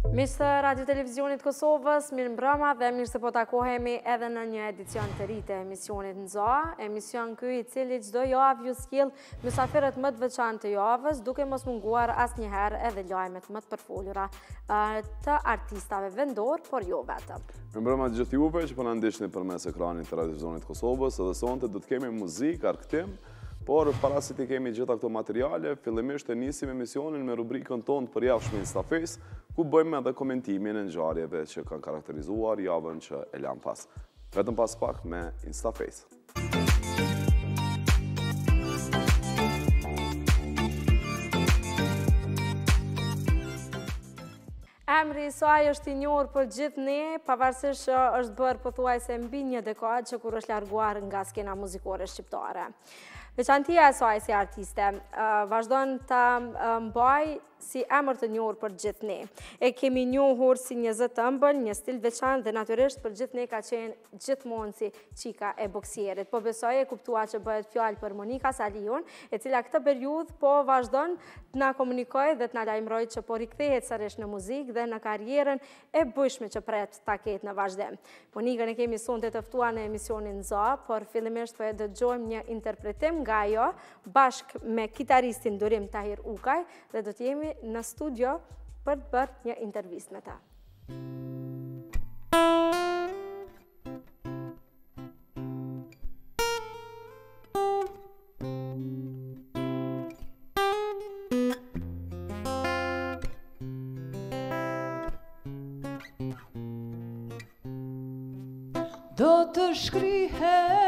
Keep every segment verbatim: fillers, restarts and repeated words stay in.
Miqtë të Radio Televizionit Kosovës, mirë mbrëma dhe mirë se po takohemi edhe në një edicion të ri të emisionit Nzo, emision ky i cili çdo javë ju sjell mysafirët më të veçantë të javës, duke mos munguar asnjëherë edhe lajmet më të përfolura të artistave vendor, por jo vetëm. Mirë mbrëma të gjithë juve që po na ndiqni përmes ekranit të Radio Televizionit Kosovës, edhe sonte do të kemi muzikë, arktim. Por para se të kemi gjitha këto materiale, fillimisht e nisim emisionin me rubrikën tonë të përjavshme InstaFace, ku bëjmë edhe komentimin e ngjarjeve që kanë karakterizuar javën që e lam pas. Vetëm pas pak me InstaFace. Emri i saj është i njohur për gjithë ne, pavarësisht që është bërë pothuajse mbi një dekadë që kur është larguar nga skena muzikore shqiptare. Veçantia e saj si artiste vazhdon ta mbaj si emër të njohur për gjithë ne. E kemi njohur si një zë të ëmbël, një stil veçantë dhe natyrisht për gjithë ne ka qenë gjithmonë si çika e boksierit. Po besoj e kuptua që bëhet fjalë për Monika Saliun, e cila këtë periudhë po vazhdon të na komunikojë dhe të na lajmërojë që po rikthehet sërish në muzikë dhe në karrierën e bujshme që pret ta ketë në vazhdim. Monikën e kemi sonte të ftuar në emisionin Nzo, por fillimisht po e dëgjojmë një interpretim nga ajo bashkë me kitaristin Durim Tahir Ukaj dhe do të jemi në studio për të bërë një intervistë me ta. Do të shkrihem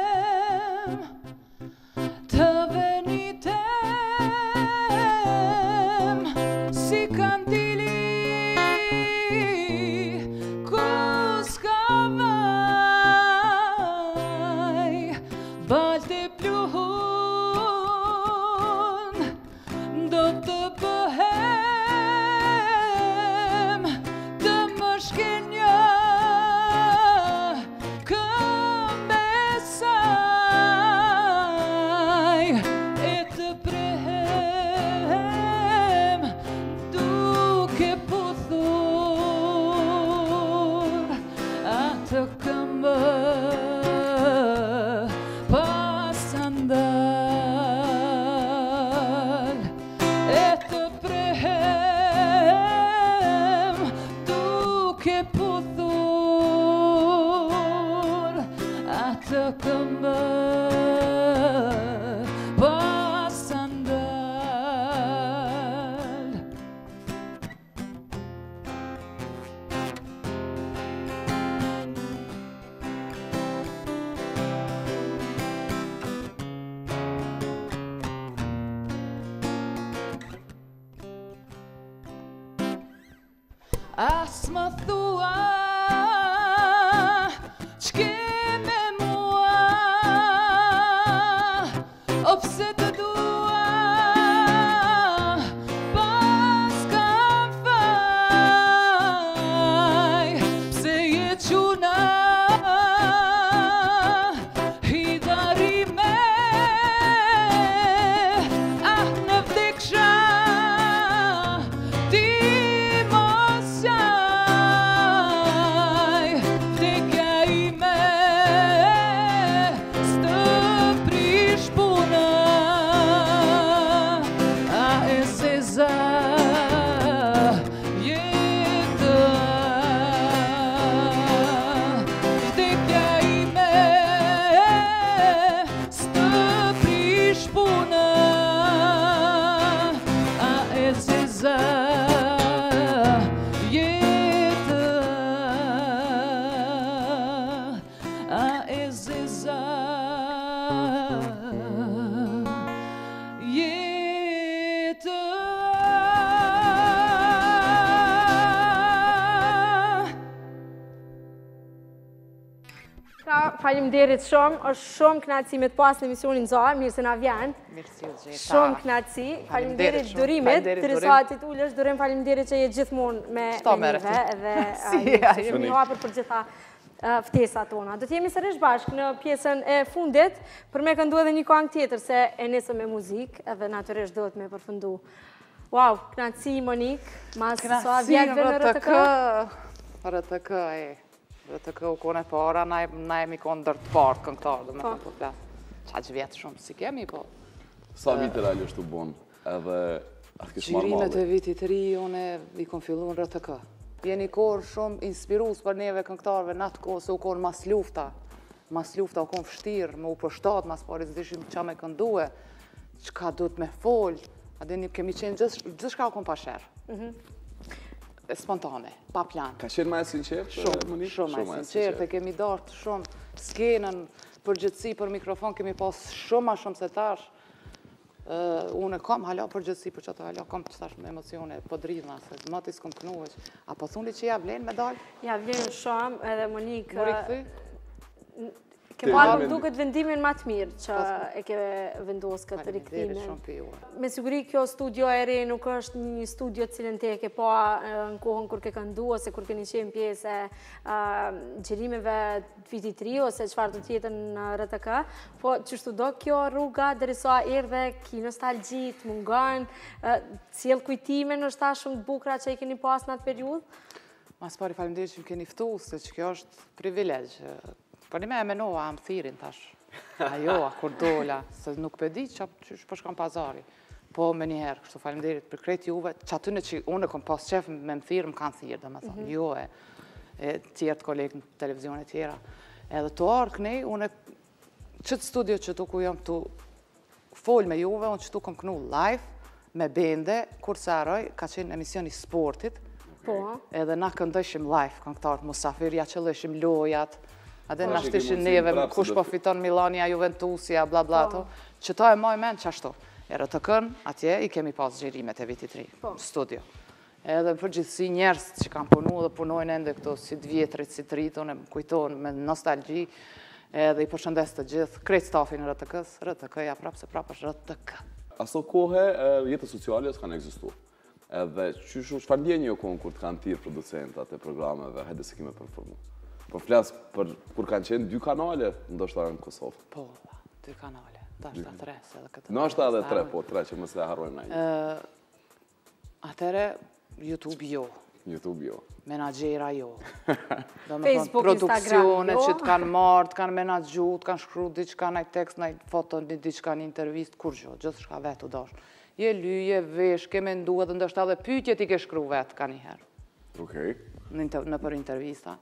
të venitem si kandili ku s'ka vaj, balte pluhun do të bëhem të më shkenja as më thua ç'ke me mua, o pse të dua pas kam faj, pse je quna hidarime, ah në vdeksha Faleminderit shumë, është shumë kënaqësi me të pas në emisionin Nzo, mirë se na vjen. Mirësi u gjeta. Shumë kënaqësi. Faleminderit Durimit, Trisati Ulesh, Durim faleminderit që je gjithmonë me ne dhe jemi i hapur për gjitha ftesat tona. Do të jemi sërish bashkë në pjesën e fundit, për me këndu edhe një këngë tjetër, se e nesëm me muzikë, edhe natyrisht do të me përfundu Wow, knaci Monik, mas sa Knatësi vjetëve në në R T K? R T K, e. R T K u kone para, na jemi konë ndër të partë këngëtarë, dhe me të po flasë. Qa që vjetë shumë, si kemi, po. Sa vite realisht u bon, edhe atë kishë marrë Qirimet malli? e vitit ri, une i kom fillu në R T K. Jeni korë shumë inspirus për neve këngëtarëve në atë kohë, se u konë mas lufta. Mas lufta u konë fështirë, me u përshtatë, mas pari zdishim qa me këndue, qka du të me folë. Adeni kemi qenë gjithë shka u konë pa shërë. Spontane, pa plan. Ka qenë ma e sinqert, Monique? Shumë ma e sinqert, e kemi dartë shumë skenën, përgjithësi për mikrofon, kemi pas shumë ma shumë se tash. Unë kam hala përgjithësi për që të hala, kam që tash me emocione, po dridhna, se më të s'kom kënu veç. A po thuni që ja vlenë medalj? Ja vlenë shumë, edhe Monik... Mori këthy? Ke parë më duket vendimin ma të mirë që e ke vendosë këtë Faleminderit rikëtimin. shumë për juve. Me siguri kjo studio e re nuk është një studio cilën te ke pa në kohën kur ke këndu ose kur keni qenë pjesë e gjerimeve të vitit tri ose qëfar të tjetën në R T K, po qështu do kjo rruga derisa erdhe ki nostalgji, të mungan, cilë kujtime në është ta shumë të bukra që i keni pas në atë periudhë? Mas pari faleminderit që më keni ftu, se që kjo është privilegj. Por një me e menova, am thirin tash. Ajo, a kur dola, se nuk përdi që për shkam pazari. Po me njëherë, kështu faleminderit për krejt juve, që atyne që unë kom pas qef me më thirë, më kanë thirë, dhe më thonë, jo e, e tjerë të kolegë në televizionet tjera. Edhe të arë kënej, unë qëtë studio që tu ku jam të folë me juve, unë që tu kom kënu live, me bende, kur se aroj, ka qenë emisioni sportit, Po. edhe na këndëshim live, këngëtarët Musafir, ja qëllëshim lojat, adhe Po, na që shtishin ki mundësi neve, prapë se kush do po të- fiton Milania, Juventusia, bla bla to, që ta e maj men qashtu. E R T K-n, atje i kemi pas gjerimet e vitit tri, studio. Edhe përgjithsi njerës që kanë punu dhe punojnë ende këto si të vjetrit, si të rritën, e më kujtojnë me nostalgji, edhe i përshëndes të gjithë, krejt stafin R T K-s, R T K-ja prapë se prapë është R T K. Aso kohë, jetës sociale s'kanë egzistu. Edhe qyshu, çfarë ndjenjë jo kohën kur të kanë tirë producentat e programeve, hajde se kime performu. Po flasë për kur kanë qenë dy kanale, ndoshta në Kosovë. Po, dy kanale, ta është tre, se edhe këtë... Në është edhe tre, po tre që mësë le harrojnë na një. Atere, YouTube jo, YouTube jo. menagjera jo. Facebook, Produksione Instagram, jo. që të kanë marrë, të kanë menagju, të kanë shkru diçka, nëjtë tekst, nëjtë foto, diçka, një intervist, kur gjo, gjithë shka vetë u dashë. Je lyje, vesh, ke mendu edhe ndështë edhe pyetje ti ke shkru vetë ka njëherë. Okej. Në për intervista.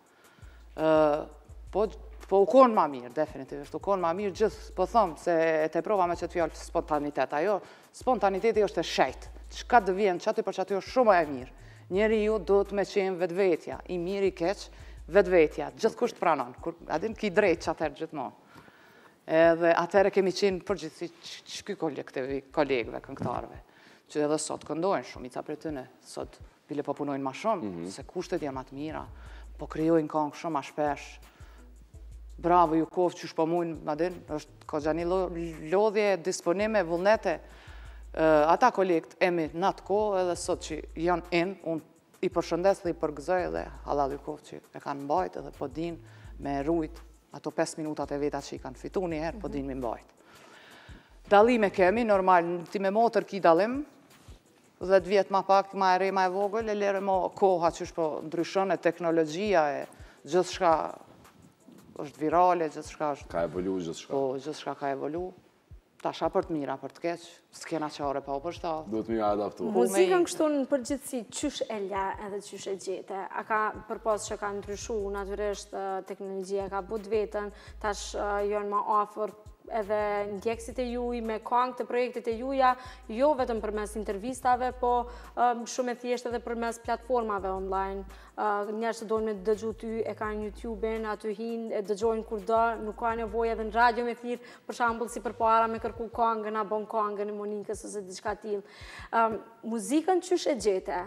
Po u konë ma mirë, definitivisht, u konë ma mirë gjithë, po thëmë, se e te prova me që të fjallë spontanitet. Ajo, spontaniteti është e shejtë. Qka të vjen, që aty për që aty është shumë e mirë. Njeri ju do të me qenë vetvetja, i mirë i keqë, vetvetja, gjithë kusht pranon, adin ki drejtë që atërë gjithmonë. Edhe atëre kemi qenë përgjithsi qëky kolegëve, këngëtarëve, që edhe sot këndojnë shumica për tëne, sot bile po punojnë ma shumë, se kushtet janë atë mira, po kryojnë këngë shumë ma shpesh. Bravo ju kofë që shpo mujnë, ma din, është ka gjani lodhje, disponime, vullnete. Ata kolegët emi në atë kohë edhe sot që janë in, unë i përshëndes dhe i përgëzoj edhe halal ju kofë që e kanë mbajt edhe po din me rujt ato pesë minutat e vetat që i kanë fitu njëherë, po din me mbajt. Dalime kemi, normal, ti me motër ki dalim, dhjetë vjetë ma pak, ma e rej, ma e vogël, e lere mo koha që shpo ndryshon e teknologjia e gjithë shka është virale, gjithë shka është... Ka evolu gjithë shka. Po, gjithë shka ka evolu. Ta sha për të mira, për të keq, s'kena qare pa u përshtat. Duhet mi adaptu. Muzikën kështu në përgjithsi, qysh e le edhe qysh e gjete? A ka përpos që ka ndryshu, natyresht teknologjia ka but vetën, tash janë ma ofër edhe ndjekësit e juj, me këngë të projektet e juja, jo vetëm përmes intervistave, po shumë e thjesht edhe përmes platformave online. Njerës të dojnë me dëgju ty, e kanë YouTube-in, aty hinë, e dëgjojnë kur do, nuk ka nevoj edhe në radio me thirë, për shambull si për para me kërku këngën, a bon këngën e Monikës ose diçka t'il. Muzikën qysh e gjete?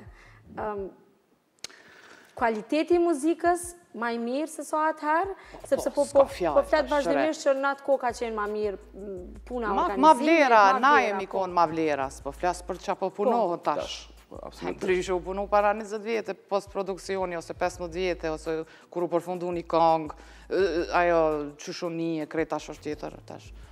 Kualiteti i muzikës ma i mirë se sa atëherë, sepse po fletë vazhdimisht që në atë ko ka qenë ma mirë puna organizimit. Ma vlera, na jemi konë ma vlera, s'po flasë për qa po punohën tash. Prishë u punu para njëzet vjetë, post-produksioni, ose pesëmbëdhjetë vjetë, ose kur u përfundu një kongë, ajo qëshu një, krejt tash është tjetër, tash.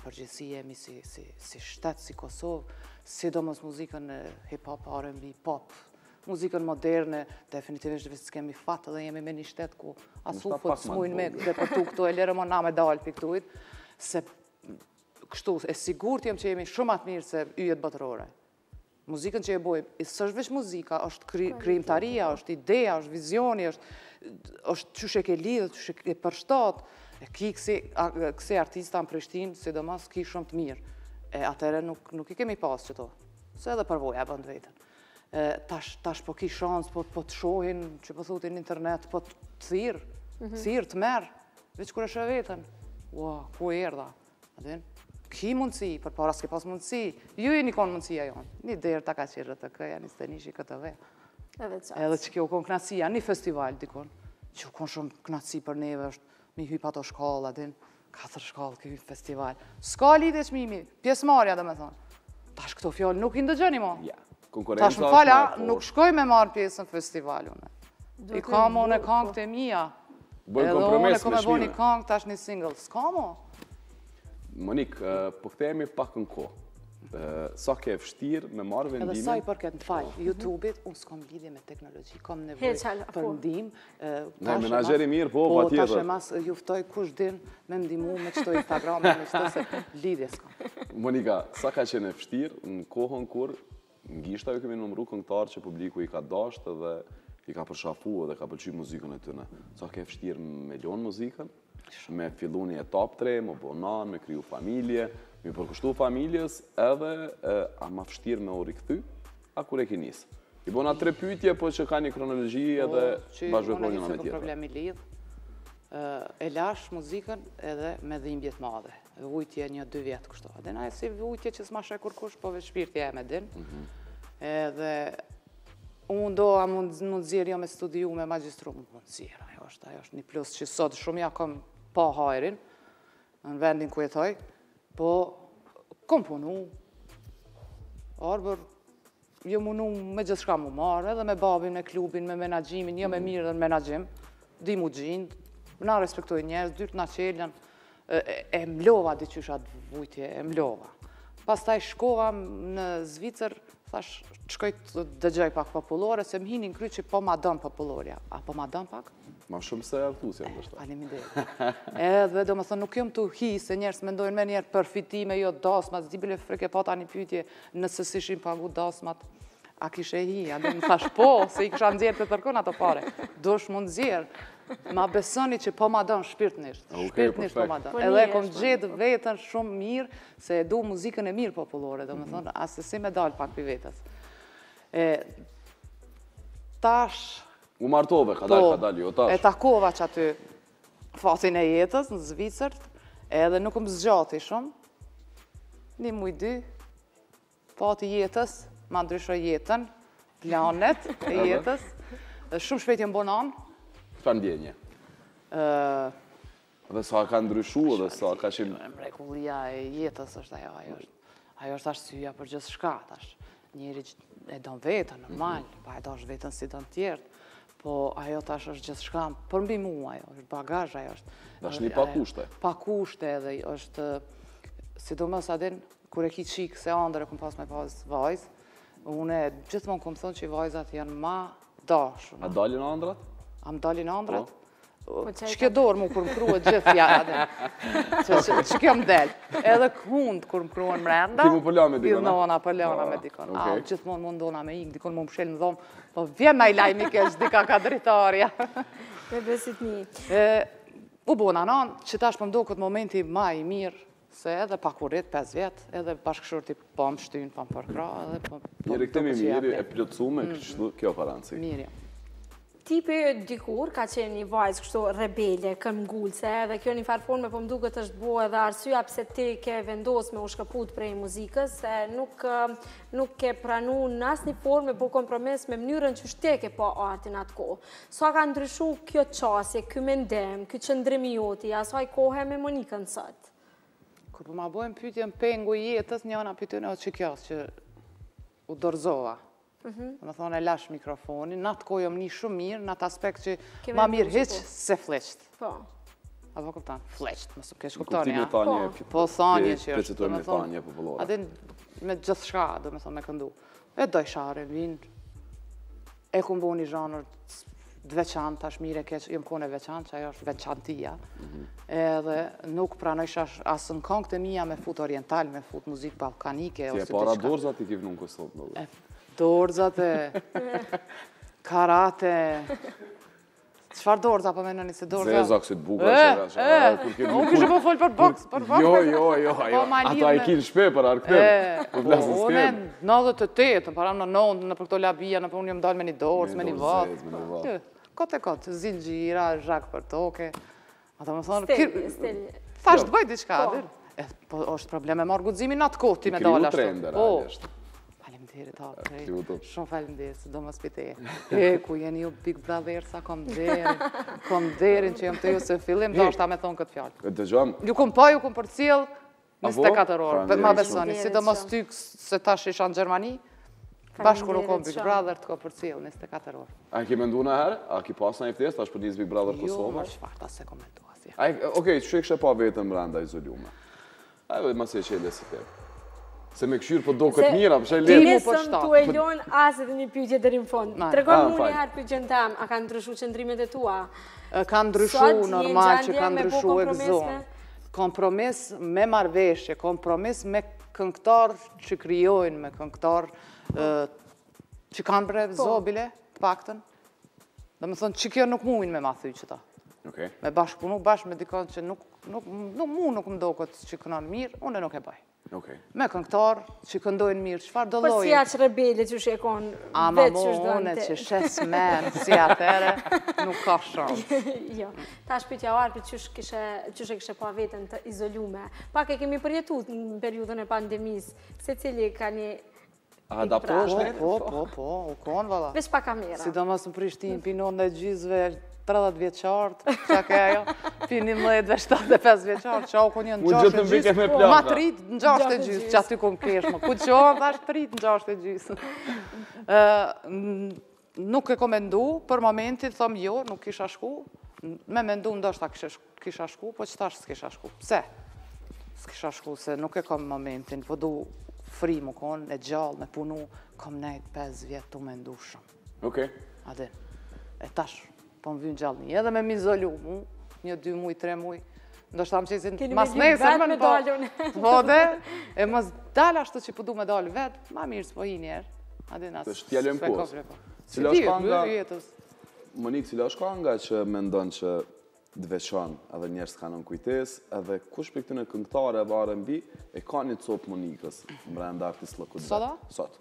përgjithësi jemi si, si, si shtet, si Kosovë, sidomos muzikën e hip-hop, R and B, pop, muzikën moderne, definitivisht dhe s'kemi fatë dhe jemi me një shtet ku asu po të smujnë me depërtu këtu e lere më na me dalë për këtuit, se kështu, e sigurt jem që jemi shumë atë mirë se yjet botërore. Muzikën që e bojmë, së është veç muzika, është kri, krijimtaria, është ideja, është vizioni, është, është qysh e ke lidhë, qysh e ke përshtat, e ki kësi, kësi artista në Prishtinë, sidomos ki shumë të mirë. E atëre nuk, nuk i kemi pas qëto, se edhe përvoja e bëndë vetën. E, tash, tash po ki shansë, po, po të shohin, që po thutin internet, po të thirë, mm -hmm. thirë të merë, veç kur e shë vetën. Ua, ku e erdha? Adin? Ki mundësi, për para s'ke pas mundësi, ju i një konë mundësia jonë. Një derë ta ka qirë të këja, një stenishi këtë ve. Edhe qatë. Edhe që kjo konë knatësia, një festival dikon, që konë shumë knatësi për neve është, mi hypa ato shkallë, adin, katër shkallë, këj festival. Ska lidhe qmimi, pjesëmarja dhe me thonë. Tash këto fjallë nuk i ndëgjëni mo. Ja, konkurenca Tash më falja, nuk shkoj me marë pjesë në festival, une. I kam unë e kangë të mija. Bëjnë Edhe unë e kompromis kom me e bo një shmime. kangë, tash një single. Ska mo? Monik, po këthejemi pak në kohë. Sa ke vështirë me marrë Edhe sa i vendimin? përket në faj, YouTube-it, unë s'kam lidhje me teknologji, kam nevoj Heqal, për po. ndim. Ne, menazheri mirë, po, pa Po, tash e tjetër. mas juftoj kush din me ndimu me qëto Instagram, me qëto se lidhje s'kam. Monika, sa ka qenë e vështirë në kohën kur në gishta ju kemi numru këngëtarë që publiku i ka dashtë dhe i ka përshafu dhe ka pëlqy muzikën e tëne. Sa ke vështirë me lonë muzikën, me fillu një etap tre, me bonan, me kriju familje, me përkushtu familjes edhe e, a ma vështirë me u rikëthy, a kur e ki nisë? I bona tre pyetje, po që ka një kronologji edhe bashkëveprojnë një me Unë e tjetër. problemi lidh, e lash muzikën edhe me dhimbjet madhe. Vujtje një dy vjetë kështu. Dhe na e si vujtje që s'ma shë kur kush, po veç shpirtja e me din. Edhe unë do a mund, mund zirë jo me studiu, me magistru, mund zirë, ajo është, ajo është një plus që sot shumë ja kom pa hajrin, në vendin ku jetoj, po kom punu, arbër, jo munu me gjithë shka mu marë, edhe me babin, me klubin, me menagjimin, jo me mirë dhe në menagjim, di mu gjindë, na respektoj njerës, dyrtë na qelën, e, e mlova diqysh atë vujtje, e mlova. Pastaj shkova në Zvicër, thash, shkoj të dëgjoj pak popullore, se më hinin kry që po ma dënë populloria. A po ma dënë pak? Ma shumë se artusja, më dështë. Faleminderit. Edhe do më thënë, nuk jom të hi, se njerës mendojnë me njerë përfitime, jo dasmat, zdi bile frike pata një pytje, nëse si shim pagu dasmat, a kishe hi, a do më thash po, se i kisha nëzirë të tërkon ato pare. Dosh mund zirë, ma besoni që po ma dënë shpirtnisht, shpirtnisht po ma dënë. Edhe kom gjithë vetën shumë mirë, se e du muzikën e mirë popullore, do më thënë, asë si me dalë pak për vetës. Tash, U martove, ka dalë, ka dalë, jo tash. e takova që aty fatin e jetës në Zvicër, edhe nuk më zgjati shumë, një muj dy, fati jetës, ma ndryshoj jetën, planet e jetës, shumë shpejt jem bonan. Çfarë ndjenje? Dhe sa ka ndryshu dhe sa ka qenë... Mrekullia e jetës është ajo, ajo është, ajo është arsyeja për gjithë shka, tash. Njeri e don vetën, normal, pa e dosh vetën si don tjertë, po ajo tash është gjithë shka për mbi mua, ajo është bagazh, ajo është... Tash një pa kushte. Pa kushte edhe është, sidomos adin, kur e ki qikë se andër e kom pas me pas vajzë, une gjithmonë kom thonë që vajzat janë ma dashur. A dalin andrat? A më dalin andrat? qaj Që ke dorë mu kur më kruhet gjithë ja, që kjo më del. Edhe hundë kur më kruhen mrenda. Ti mu pëlla me dikon, a? Nona, pëllona me dikon. A, okej. gjithmonë mundona me ikë, dikon mu më shelë më dhomë, po vjen me i lajmi kesh, dika ka dritarja. Me besit një. U bona nanë, që tash për mdo këtë momenti ma i mirë, se edhe pa kurit, pesë vjetë, edhe bashkëshorti po më shtynë, po më përkra, edhe po... Njeri këtemi mirë e plotësume, kjo paranci. Mirë, Tipi dikur ka qenë një vajzë kështu rebele, këmbgulse, dhe kjo një farë forme po më duket është bo edhe arsyeja pse ti ke vendos me u shkëput prej muzikës, se nuk, nuk ke pranu në asë një forme po kompromis me mënyrën që shte ke po artin atë kohë. Sa ka ndryshu kjo qasje, kjo mendem, kjo qëndrimi joti, asaj kohë me Monikën sot? kur po ma bojmë pytjen pengu i jetës, njëna pytjen o që kjo, që u dorëzova. Dhe me thonë e lash mikrofonin, në atë kohë jom një shumë mirë, në atë aspekt që ma mirë heq se fleqt. Po. apo kuptan, fleqt, më së kesh Kuptimi kuptoni, e ja. thanje. Po thanje që është, Precituar me thanje popullore. Adin me gjithë shka, do me thonë me këndu. E doj share, vinë, e ku mbo një zhanër dveçant, tash mire keq, jem kone veçant, që ajo është veçantia. Edhe nuk pranojsh asë në këngët e mija me fut oriental, me fut muzikë balkanike. Ti e para dorzat i kivë nuk kësot në dhe. Dorzat e karate. Qëfar dorza po menoni se dorza? Zeza kësit buka E, që e, unë kështë po folë për boks, për boks. Jo, jo, jo, jo. Ata e kinë shpe për arkëtem. Për vlasën Unë e s'kem. nëdhët të tetë, në param në nëndë, në për këto labia, në për unë jë më dalë me një dorës, me një vatë. Me një vatë. Kote kote, zingjira, zhak për toke. Ata më thonë, Stelje, stelje. thash të bëjt diçka, adil. Po është problem e marrë gudzimin atë kohë ti me dalë ashtu. trender, Po, realisht. faleminderit atë, prej. lutem. Shumë faleminderit, se do më spiteje. E, ku jeni ju Big Brother, sa kom derin, kom derin që jam të ju se fillim, do është ta me thonë këtë fjallë. E dëgjom, Ju kum po, ju kum për cilë njëzet e katër orë, Faleminderit ma shumë. besoni, si do mos ty se tash isha në Gjermani, bashku nuk kom Big shumë. Brother të ko për cilë, njëzet e katër orë. a ki mendu në herë? A ki pas në ftesë, tash për njës Big Brother Jo, Kosovë? më shfarë, ta se komentua si. Ai, okej, që e kështë pa vetën branda izolume? Ajo dhe mas e qele si te. Se me këshyrë për do këtë mira, për shaj Ti letë. mu për nesëm shtatë. tu e lon as edhe një pyetje deri në fond. Naj. Tregon Ah, mu fal. një herë pyetjen tam, a kanë ndryshuar qëndrimet e tua? Ka ndryshu, Sot je normal që gjendje ka me bo ndryshu e kompromis gëzonë. me? Kompromis me marveshje, kompromis me këngëtar që kryojnë, me këngëtar ë, që kanë bre zobile, të paktën. Dhe me thonë që kjo nuk muin me ma thy që ta. Okej. Me bashkëpunu bashkë me dikon që nuk, nuk, nuk mu nuk më do këtë që kënon mirë, unë nuk e bëj. Okej. Me këngëtar që këndojnë mirë, çfarë do Po si lloji? aq rebele që shekon Ama vetë mo që është une dënë që shes men, si atere, nuk ka shumë. Jo, tash pyetja o Arpit qysh kishe qysh e kishe pa veten të izolume. Pak e kemi përjetuar në periudhën e pandemisë, secili ka një Adaptohesh Po, ne? po, po, po, u konë valla. veç pa kamera. Sidomos në Prishtinë, pinon dhe gjizve tridhjetë vjeçartë, qa ke ajo, pi njëmbëdhjetë shtatëdhjetë e pesë vjeçartë, qa u konë një në Mu gjashtë gjithë e në vike me gjysë, plaka. ma të rritë në gjashtë e gjysë, që aty kom kesh, më ku qonë, thash të rritë në gjashtë e gjysë. Ë, n- Nuk e komendu, për momentin, thom jo, nuk kisha shku, me mendu ndoshta kisha sh- kisha shku, po që tash s'kisha shku. Pse? S'kisha shku, se nuk e kom momentin, po du fri më konë, e gjallë, me punu, kom nejtë pesë vjetë tu mendu shumë. Okej. Adin, e tash, po më vynë gjallë një, edhe me m'izolu, mu, një, dy muj, tre muj, ndoshta më qesin, Keni mas me lyp nesër, vetë me po, dalun. po dhe, e mos dal ashtu që po du me dalë vetë, ma mirë s'po hi njerë, adin, as, Të shtjellojmë s'pe kohës. kopre, po. Cila Si është ti, kanga- dy jetës. Monik, cila është kanga që mendon që dveçon edhe njerëz kanë në kujtes, edhe kush për këtyne këngëtare e R and B e ka një copë Monikës brenda artist lëkut Sot, a? Sot.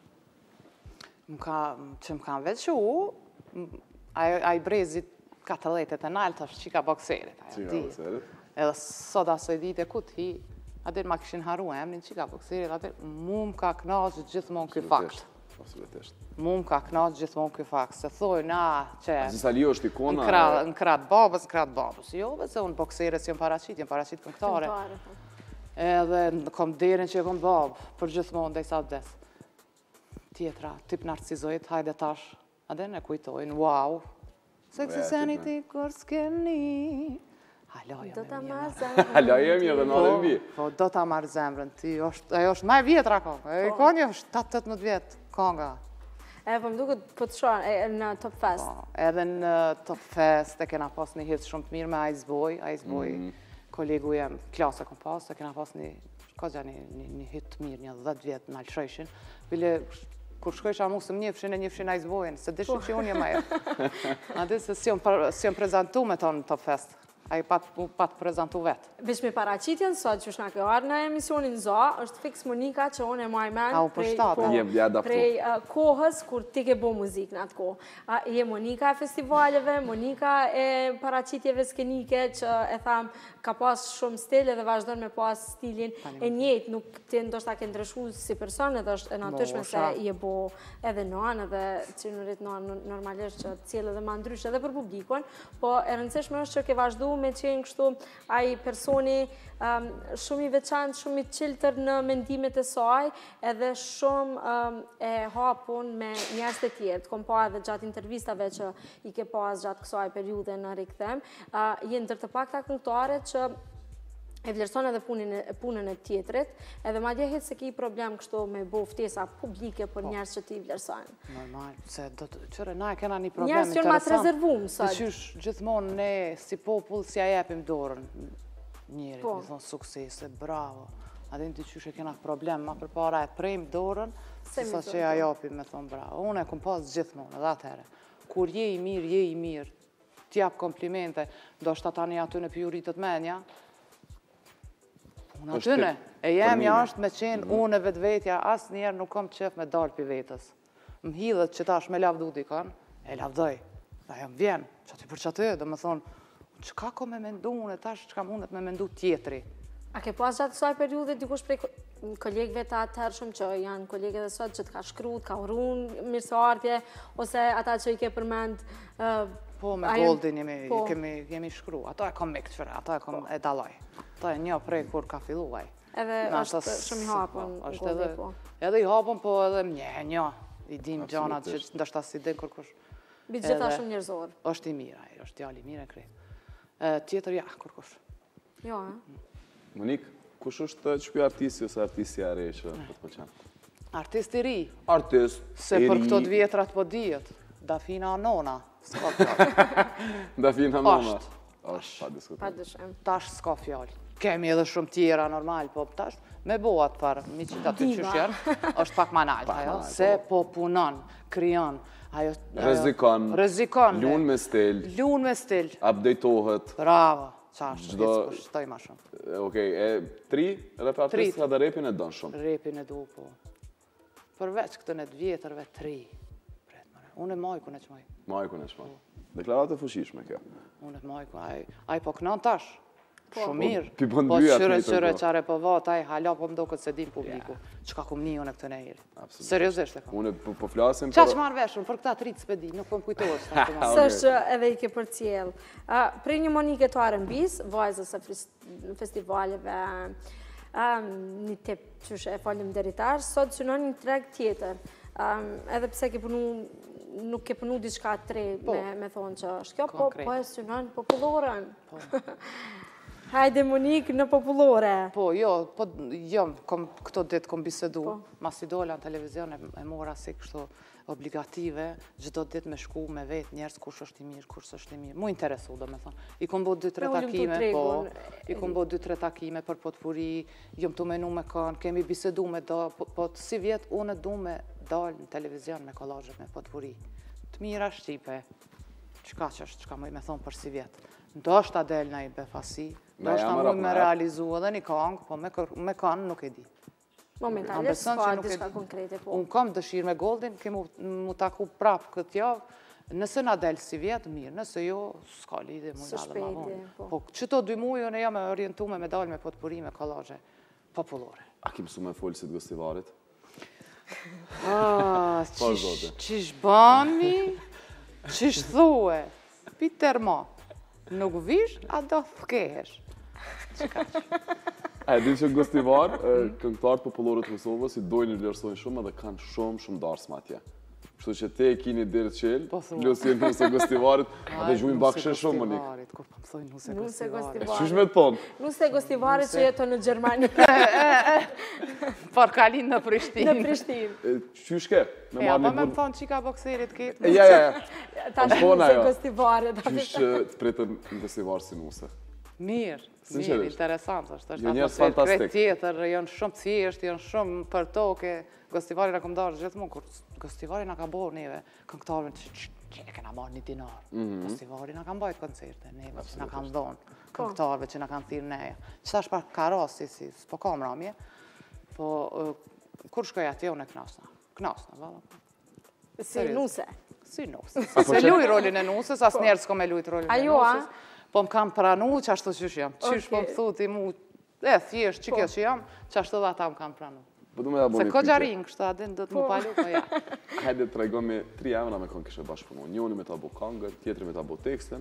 Më ka, që më kanë veç u, m- ai ai brezit katërdhjetë e naltë është qika bokserit, Si ajo ka di. vëserit? Edhe sot asoj dite ku t'hi, adir ma kishin haru emrin qika bokserit, adir mu më ka knaqë gjithmonë ky fakt. Absolutisht. Mu më ka knaqë gjithmonë ky fakt, se thoj, na, që... Aziz Ali është ikona. Në kra- e- në kratë babës, në kratë babës. Jo, se unë bokserës jam paraqit, jam paraqit këngëtare. Këngëtare, po. Edhe në kom derin që e kom babë, për gjithmonë dhe i sa vdes. Tjetra, tip narcizojt, hajde tash, adhe ne kujtojnë, wow. Sex is Ja, anything kur s'keni. Halo, jo Do me ta mjena. marr zemrën. Hala jemi edhe në R and B. Po, do ta marrë zemrën, ti, është, ajo është ma e vjetra kongë. E ka një shtatë tetëmbëdhjetë vjetë konga. E, po më duket po të shoh e, në Top Fest. Po, edhe në Top Fest e kena pas një hit shumë të mirë me Ice Boy. Ice Boy, kolegu jem, klasa kom pas, e kena pas një, ka gja një, një, një hit të mirë, një dhjetë vjetë në alëshojshin. Bile, kur shkojsha mu së më njëfshin e njëfshin Ice Boyn, se dishim që unë jem ajo. A di se si jom, par- si jom prezentu me tonë në Top Fest. A i pat, u pat prezentu vetë. Veç me paraqitjen sot që shna kjo arë në emisionin Zo, është fix Monika që unë e maj men A, u përshtatë, po, Je- je adaptu. prej uh, kohës kur ti ke bo muzikë në atë kohë. A, je Monika e festivaleve, Monika e paraqitjeve skenike që e tham ka pas shumë stil dhe vazhdon me pas stilin e njëjtë, nuk ti ndoshta ke ndryshu si person edhe është e natyrshme se Mosha. je bo edhe non edhe që në rritë non normalisht që cilë edhe ma ndryshë edhe për publikon, po e rëndësishme është që ke vazhdu me qenë kështu ai personi shumë i veçantë, shumë i qiltër në mendimet e saj, edhe shumë e hapun me njerëz të tjerë. Kom pa edhe gjatë intervistave që i ke pas gjatë kësaj periudhe në rikëthem, je ndër të pakta këngëtare që e vlerëson edhe punën e tjetrit, edhe madje hiç se ki problem kështu me bo ftesa publike për njerëz që ti vlerësojnë. Normal, se do të qëre, na e kena një problem interesant. Njerëz që ma të rezervum, sot. Të qysh gjithmonë ne si popull si ja jepim dorën njëri, mi thonë suksese, bravo. A din të qysh e kena problem, ma për para e prejmë dorën, se sa që ja japim me thonë bravo. Unë e kom pas gjithmonë, edhe atëhere. Kur je i mirë, je i mirë, t'jap komplimente, do shta tani aty në pjuritët menja, unë atyne, e jemja është me qenë unë e vetë vetja, asë njerë nuk kom qef me dalë për vetës. Më hidhet që tash me lavdu dikan, e lavdoj, da jam vjen, që aty për që aty, dhe më thonë, që ka ko me mendu unë, tash që ka mundet me mendu tjetri. A ke pas gjatë kësaj periude dikush prej kolegëve të atëhershëm që janë kolegë dhe sot që të ka shkruat, ka urun mirëseardhje, ose ata që i ke përmend... Po, me Goldin jemi shkru, ato e kom me këtë ato e kom e daloj. Ato e një prej kur ka filluaj. Edhe është shumë i hapën Goldi, po. Edhe i hapën, po edhe mje, një, i dim gjanat që ndështë as i din kërkush. Bi gjitha shumë njerëzor. është i mira, është djali i mire krejt. Tjetër, ja, kërkush. Jo, e? Monik, kush është që për artisti ose artisti a re që të të qenë? Artist i ri. Artist i ri. Se për këto të vjetrat po dijet. Dafina Nona. S'ka fjallë. Dafina Nona. Ashtë. Ashtë, pa diskutim. Pa dëshem. Tash s'ka fjallë. Kemi edhe shumë tjera normal, po tash me boat parë, mi qita të qysh janë, është pak manalt, ajo. Se po punon, kryon. Rezikon. Rezikon. Lun me stil. Lun me stil. Updatetohet. Bravo. Qash, shtoj ma shumë. Okej, e tri repartist ka dhe repin e dënë shumë? Repin e du, po. Përveç këtën e të vjetërve, tri. Unë e majku në qmaj. Majku në qmaj. Deklarat e fushishme kjo. Unë e majku, aj po kënan tash. Shumë mirë. Pi po qyre qyre qare po vat, aj hala po mdo këtë se din publiku. Qka kum një unë e këtë nejri. Seriosisht e kam. Unë po flasim për... Qa që marrë veshën, për këta tritë s'pedi, nuk po më kujtojës. Së është që edhe i ke për cjellë. Prej një monike të arë mbis, vajzës e festivaleve, një tip që e falim deritar, sot që në një treg tjetër. Edhe pse ke punu, nuk ke punu diçka tre me thonë që është kjo, po po e synon popullorën. Hajde Monik në popullore. Po, jo, po, jo, këto ditë kom bisedu, mas i dola në televizion e mora si kështu obligative, gjithdo ditë me shku me vetë njerës kush është i mirë, kush është i mirë. Mu interesu, do me thonë. I kom bo dy tre takime, po, i kom bo dy tre takime për potpuri, jom të menu me kanë, kemi bisedu me do, po si vjetë unë du me dalë në televizion me kolajët me potpuri. Të mira Shqipe, qka që është, qka mëj me thonë për si vjetë. Ndo është ta del në i befasi, ndo është ta mëj me realizu edhe një kongë, po me kanë nuk e di. Momentalisht, s'ka diçka konkrete, po. Unë kam dëshirë me Goldin, kemi mu taku prapë këtë javë, nëse na del si vjetë, mirë, nëse jo, s'ka lidi, mu nga dhe ma vonë. Po, qëto dy mujë, unë jam e orientu me medalë me potpuri me kolajë popullore. A ki mësu me folësit gostivarit? Qish bani, qish thue, Peter ma, nuk vish, a do thkehesh. E, di që gostivar, këngëtarët popullorët Kosovës i dojnë i vlerësojnë shumë edhe kanë shumë, shumë darsma atje. Kështu që te e kini dirë qelë, plus jenë nëse gostivarit, edhe gjujnë bakëshe shumë, Monik. Kur po më thojnë nuse gostivarit. gostivarit. Qysh me të tonë? Nuse gostivarit që jeton në Gjermani. Por kalin në Prishtinë. Në Prishtinë. Qysh ke? E, apo me më thonë qika bokserit këtë. Ja, ja, ja. Ta është nuse gostivarit. Qysh të pretën në gostivar si nuse? Mirë, mirë, interesant është. Jo njërës fantastik. Kretë tjetër, janë shumë thjesht, janë shumë për toke. Gostivari nga kom darë gjithmonë, kur gostivari nga ka borë neve, këngëtarëve që e kena marë një dinar. Gostivari nga kam bajtë koncerte, neve që nga kam dhonë, këngëtarëve që nga kam thirë neja. Qëta është pak karasi, si s'po kam ramje, po kur shkoj atje unë e knasna. Knasna, valla. Si nuse? Si nuse. Se luj rolin e nusës, as njerë s'ko me lujt rolin e nusës. Po më kam pranu që ashtu qysh jam. Qysh po më thuti mu, e thjesht që kjo që jam, që ashtu dhe ata më kam pranu. Se ko gjarin kështë adin, do të më palu, po ja. Hajde të regoj me tri emra me kënë kështë bashkëpunu. Njoni me ta bo kangër, tjetëri me ta bo tekstin,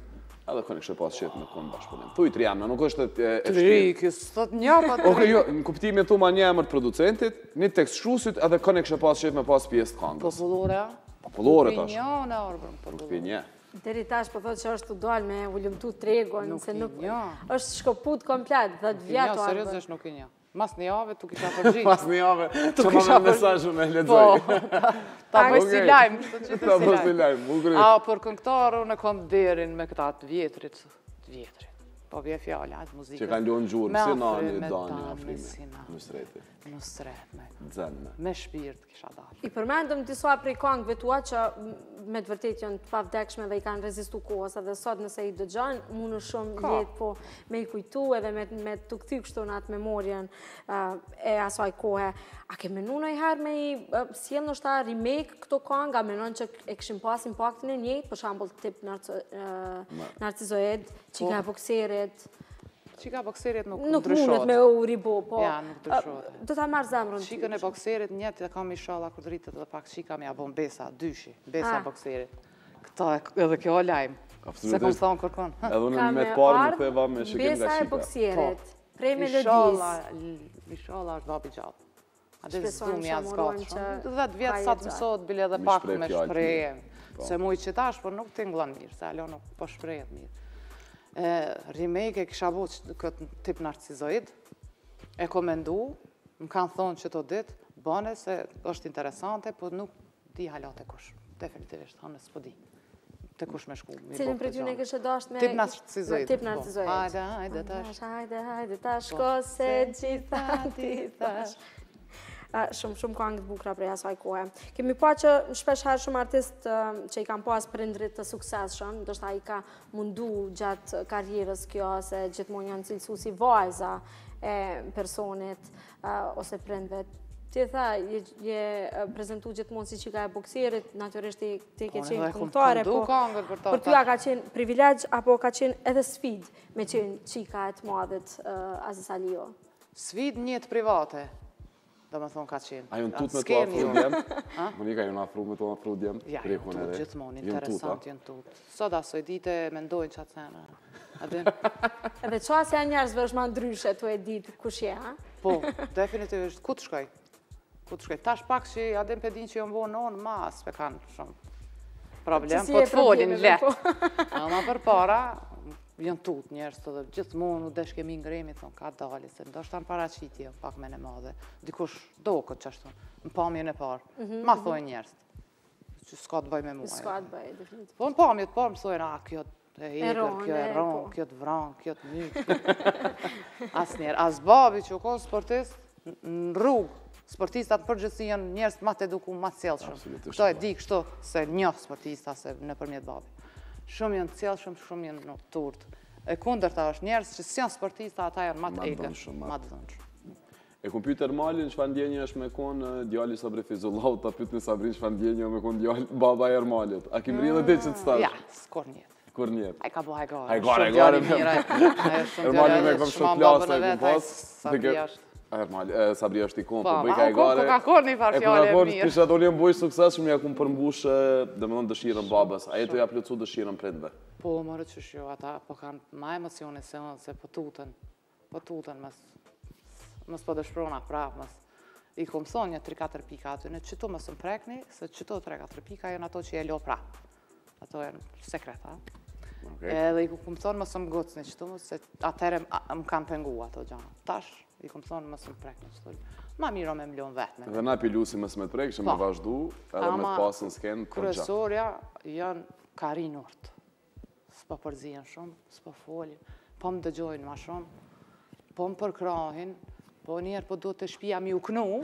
Edhe kënë kështë pas qetë me konë bashkëpunim. Thuj të janë, nuk është e Tri, kësë thot një, pa tri. Oke, jo, në kuptimin tu ma një emër të producentit, një tekst shrusit, edhe kënë kështë pas qetë me pas pjesë të kangës. Popullore, a? Popullore tash. Nuk pi një, në arbërën, Nuk pi popullore. një. Deri tash po thotë që është të dalë me ullumtu tregon, Nuk se i nuk njo. është shkoput komplet, dhjetë Një, vjetë o seriosisht nuk i një. Mas një jave, tu kisha përgjit. Pas një jave, që ma kisha me mesajën e Po, ledzoj. ta bëj Okej. si lajmë, kështu që Ta të bëj si si lajmë. lajmë, u gri. A, për këngëtarë, unë e kom derin me këta të vjetrit, të vjetrit. Po vje fjallë, ajtë muzikë. Që kanë ljonë gjurë, Me si Afri, nani, me dani, Dani, afrime, Sina. nusreti, Nusret, me, dzenme. me shpirt kisha dalë. I përmendëm disa prej këngëve tua që me të vërtet janë të pavdekshme dhe i kanë rezistu kohës, edhe sot nëse i dëgjon, mundu shumë Ka. jetë po me i kujtu edhe me, me të këthy kështu në atë memorien uh, e asaj kohë. A ke menu në i herë me i uh, sjell nështë ta remake këto këngë, a menon që e këshim pas impaktin e njëjtë, për shambull tip Narco- uh, Narcizoed, Qika e Bokserit, Qika bokserit nuk nuk ndryshohet. mundet me u ribo, po Ja, nuk ndryshohet. uh, do ta marrë zemrën. Shikën e bokserit njëtë e kam i shala kur dritet dhe pak shika me abon besa, dyshi, besa Ah. bokserit. Këta e- edhe kjo o lajmë. Se Absolutisht. kom thonë kërkon. Edhe unë Ka me me të parë më ardhë theva me shikim nga Besa e shika. Bokserit, prej Lishala, melodisë. Lishala është babi gjallë. A dhe Shpresojmë zdumi janë që zgatë morojmë shumë. që Dhe të vjetë ka sa të jetë mësot bile edhe Mi pak shpreh me fjallë të shpreje. mirë. Po. Se mu i qitash, por nuk t'inglan mirë, se alo nuk po shprejet mirë. E, remake e kisha bu që- këtë tip narcizoid, e komendu, më kanë thonë që të ditë, bane se është interesante, po nuk di halat e kush. Definitivist, hanë s'po di. Të kush me shku. mi Cilin bo për këtë ty ne gjallë. kështë dasht me... Tip narcizoid. Tip po. narcizoid. Hajde, hajde, tash. Hajde, hajde, tash, ko se gjitha ti thash. Ah, Shumë, shumë këngë të bukura prej asaj kohe. Kemi pa që shpesh herë shumë artist uh, që i kanë pas prindrit të suksesshëm, ndoshta i ka mundu gjatë karrierës kjo, se gjithmonë janë cilësu si vajza e personit uh, ose prindve. Ti tha, je, je uh, prezentu gjithmonë si Qika e Bokserit, natyrisht ti, ti ke Po, qenë edhe kom këngëtare, këndu po këngët për ta- për ty a ka qenë privilegj apo ka qenë edhe sfid me qenë Qika e të madhit uh, Aziz Alio? Sfid njët private, do më thonë ka qenë. A ju në tut me të Skemi afru ju. djemë? Monika, ju në afru me të afru djemë? Ja, jenë tut, gjithmonë, interesant jenë tut. Sot asoj dite mendojnë qatë sena. A din? Edhe qasja e njerëzve është ma ndryshe të e ditë kush je, ha? Po, definitivisht, ku të shkoj? Ku të shkoj? Tash pak që adem pedin që jo më bo nonë, ma s'pe kanë shumë problem, Që si po e të folin problemeve, letë. po. Ama për para, jënë tut njerës të dhe gjithmonë u desh kemi ngremi, thonë, ka dali, se ndoshta në paraqitje, pak me në madhe. Dikush do këtë qashtu, në pamjen e parë. Ma thojnë njerës, që s'ka të bëj me mua. S'ka të bëj, definitiv. Po në pamjet parë më thojnë, a, kjo të E egrë, ronë, kjo e e, ronë, po. kjo të vranë, kjo të mytë. As njerë, as babi që u konë sportist, n- në rrugë, sportistat përgjithsi janë njerës ma të eduku, ma të cjellshëm. Absolutisht, Këto e po. di kështu se njoh sportista se në përmjet babi. Shumë janë të cjellshëm, shumë janë në turtë. E kundërta është njerës që s'janë sportista, ata janë ma Ma të të egrë, dhënshëm, ma ma të të dhënshëm. E kompjuter malin, çfarë ndjenje është me konë djali Sabri Fizullahu, ta pyetni Sabrin çfarë ndjenje me konë djali baba e Ermalit. A ki mrillë ti që të stash? Ja, s'kur njetë. Kur njet? Ai ka bo hajgare. Hajgare, Shumë djali hajgare, mirë, ai- ai është shumë Ermali djali, me ai kom është shumë shumë plasë babën e e vet, kom ai pas. Sabri është. Ermali, e, Sabri është ikon, Po, po bëj ma, ka e u kon- gare. ka kon një farë E, po, fjale ka kon, mirë. Kisha do një mboj sukses, shumë ja kum përmbush, dhe më thonë dëshirën babës. Aje të ja plëcu dëshirën prindve. Po, mërë që shjo, ata po kanë ma emocione se unë, se po tutën, po tutën, mës, mës po dëshprona prapë, mës. I kom thonë një tri katër pika aty, në qëtu mësë më prekni, se qëtu tre katër pika janë ato që e lo prapë. Ato janë sekreta. Okej. Edhe i kom thonë mësë më gocni qëtu, se atëre më kanë pengu ato gjana. Tash, i kom thonë mësë më prekni qëtu. Ma miro me mlion vetë me. Dhe na pilusi më smet prek, që me Po. vazhdu, edhe me Ama, pasën sken për gjatë. Kryesorja janë karinurt. S'po përzien shumë, s'po folin, po më dëgjojnë ma shumë, po më përkrahin, po njerë po do të shpia mi u knu.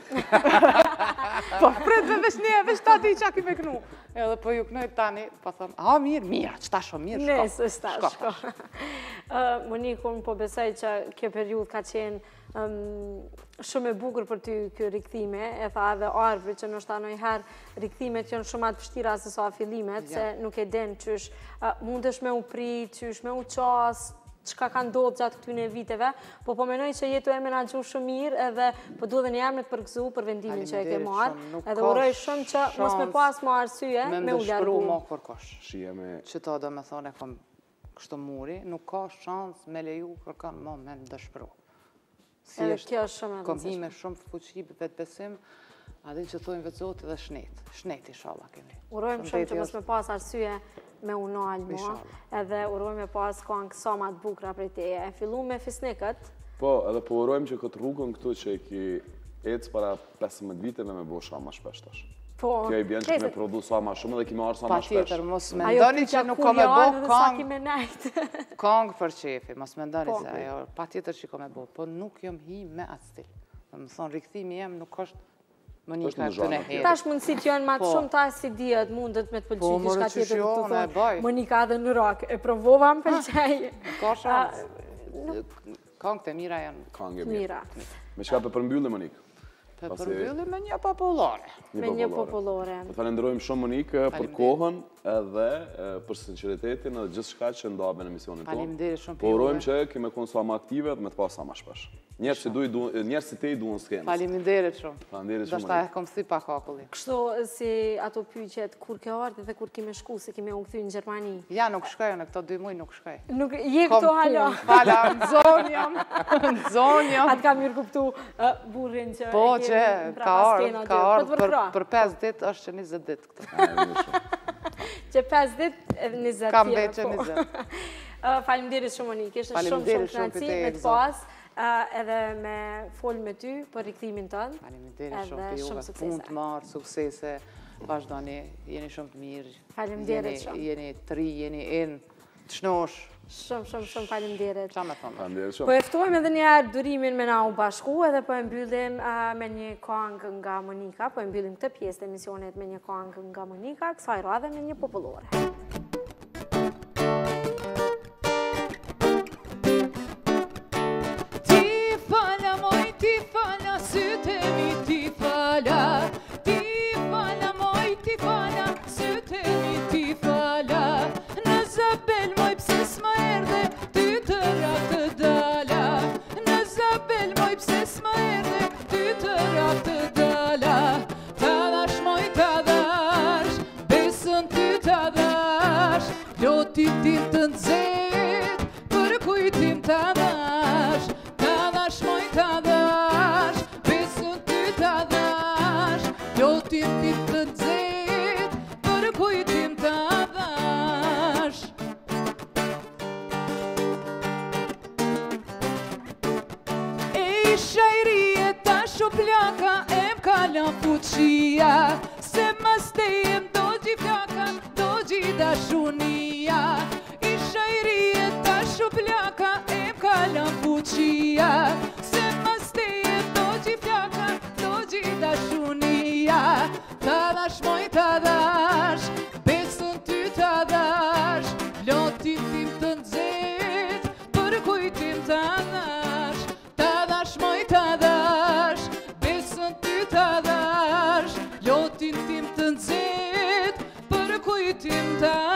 Po pret dhe vesh një, vesh ta di qa ki me knu. Edhe po ju knoj tani, po thëmë, a mirë, mirë, qëta shumë mirë, shko. Nesë, shta, shko. Uh, Monikë, unë po besoj që kjo periud ka qenë um, shumë e bukur për ty kjo rikthime, e tha edhe Arvri që nështë anoj herë rikthimet janë shumë atë vështira se sa fillimet, Ja. se nuk e den qysh uh, mundesh me u prit, qysh me u qas, çka ka ndodhur gjatë këtyre viteve, po po menoj që jetu e menaxhu shumë mirë edhe po duhet edhe një herë me të përgëzu për vendimin që e ke Faleminderit marrë, shumë, nuk edhe ka uroj shumë që mos me shans pas më arsye Me me u ndëshpru largu. mo kërkosh. Shije me... Që ta do me thone, kom kështu muri, nuk ka shans me leju kërkan më me në dëshpëru. Si Edhe është, kjo është shumë e kom hi rëndësishme. me shumë fuqi, vetë besim, adin që thojnë vetë zotë dhe shnet. Shnet, inshallah, kemi. Urojmë shumë që mos me pas arsye me unal mua, Inshallah. edhe urojmë me pas këngë sa ma të bukra prej teje. E fillu me fisnikët, Po, edhe po urojmë që këtë rrugën këtu që e ki ecë para pesëmbëdhjetë viteve me bo sa ma shpesh tash. po... Kjo i bjen që me produs sa ma shumë dhe kime arë sa Pa ma shpesh. tjetër, mos me Ajo ndoni pyetja që nuk ku ka me bo janë dhe sa kong, kime nejtë. kong për qefi, mos me ndoni Po. se ajo, pa tjetër që ka me bo, po nuk jom hi me atë stil. Dhe më thonë, rikëthimi jem nuk është më një Është ka në këtë zhana në tjetër. herë. Tash mundësit janë ma të Po. shumë ta si dihet mundet me të Po, pëlqy more diçka që tjetër të shjone, e thonë. baj. Monika dhe në rock, e provova më pëlqej. Ka shans. Kongët e mira janë Kangë e mirë. Mira, Me qka për përmbyllë, Monikë? për Pasi- përmbylli me një popullore. me një popullore. Po falenderojmë shumë Monikë për Faleminderit. kohën edhe e, për sinqeritetin edhe gjithë shka që ndabe në emisionin tonë. Faleminderit shumë Po për urojmë juve. që kime konë sa më aktive dhe me të pas sa më shpesh. Njerë si, duj, du, njerë si te i duhen skenës. Faleminderit shumë. Faleminderit Do shumë, shta e Monikë. kom si pa kakulli. Kështu si ato pyqet, kur ke ardhë dhe kur kime shku, se kime unë këthy në Gjermani. Ja, nuk shkoj, në këto dy muj nuk shkoj. Nuk, je Kom këto halo. punë, hala, në zonë jam, në zonë jam. Atë kam mirë kuptu uh, burrin që... Po e që kemi ka prapas ardhë, skena ka aty. ardhë Po të për, vërkra. për pesë ditë është që njëzet ditë këtu. E, mirë shumë. Që pesë dit edhe njëzet Kam tjera, vetë që po. njëzet. Uh, Faleminderit shumë Monikë, ishte shumë shumë Faleminderit shumë kënaqësi për te, me të Egzo. pas uh, edhe me fol me ty për rikthimin tënd. Faleminderit Edhe shumë për shumë juve. suksese. Punë të marë, suksese, vazhdoni, jeni shumë të mirë. Faleminderit Jeni- shumë. Jeni të ri, jeni in, të shnosh. Shumë shumë shumë faleminderit. Qa me thonë? Faleminderit Po shumë. eftojmë edhe një herë durimin me na u bashku edhe po e mbyllim uh, me një këngë nga Monika, po e mbyllim këtë pjesë të emisionit me një këngë nga Monika, kësaj radhe me një popullore. Ti fala moj, ti fala, sytë e mi ti fala. Ti fala moj, ti fala, sytë e mi ti fala. Në zabel moj pse s'ma erdhe, ty të rak të dala. Në zabel moj pse s'ma erdhe, ty të rak të dala. Ta dash moj ta dash, besën ty ta dash. Lotit tim të nxet, për kujtim ta dash. Ta dash moj ta dash, besën ty ta dash. Lotit tim të nxet, për kujtim ta dash. E shajrije tash o plaka, e m'kalan fuqia. Se mas te jem do gji flaka, do gji dashunia. I shajrije tash o plaka, e m'kalan fuqia. Se mas te jem do gji flaka, do gji dashunia. Ta dash moj ta dash, besën ty ta dash. Lotin tim të nxet, për kujtim ta dash. Ta dash moj ta dash, besën ty ta dash. Lotin tim të nxet, për kujtim ta